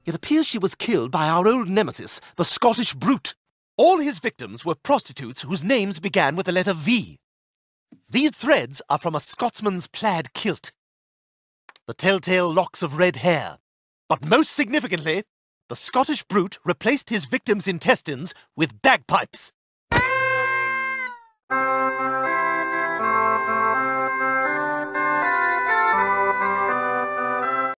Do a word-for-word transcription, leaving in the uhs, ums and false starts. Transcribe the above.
It appears she was killed by our old nemesis, the Scottish Brute. All his victims were prostitutes whose names began with the letter V. These threads are from a Scotsman's plaid kilt. The telltale locks of red hair. But most significantly, the Scottish Brute replaced his victims' intestines with bagpipes.